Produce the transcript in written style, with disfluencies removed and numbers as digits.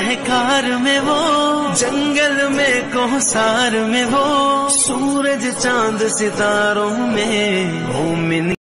सहकार में वो, जंगल में कोहसार में वो, सूरज चांद सितारों में मोमिन